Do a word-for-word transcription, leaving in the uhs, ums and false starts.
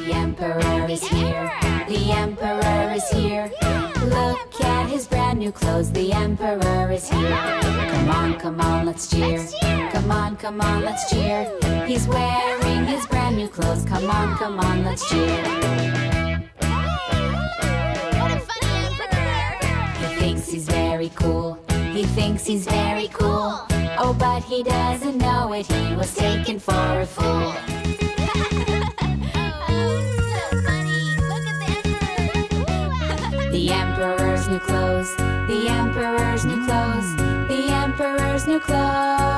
The emperor is here. The emperor is here. Look at his brand new clothes. The emperor is here. Come on, come on, let's cheer. Come on, come on, let's cheer. He's wearing his brand new clothes. Come on, come on, let's cheer. What a funny emperor! He thinks he's very cool. He thinks he's very cool. Oh, but he doesn't know it. He was taken for a fool. The emperor's new clothes. The emperor's new clothes. The emperor's new clothes.